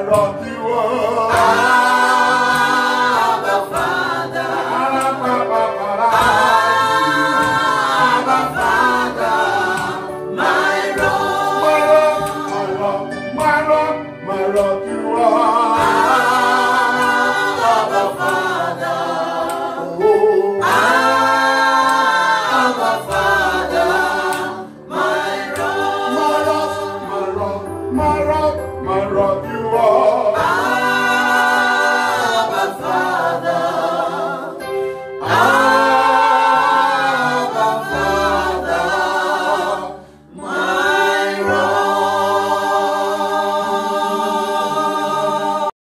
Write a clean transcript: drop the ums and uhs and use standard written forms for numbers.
rock you are. Abba Father. Abba Father. My rock. My rock you are. Abba Father. Oh. Abba Father.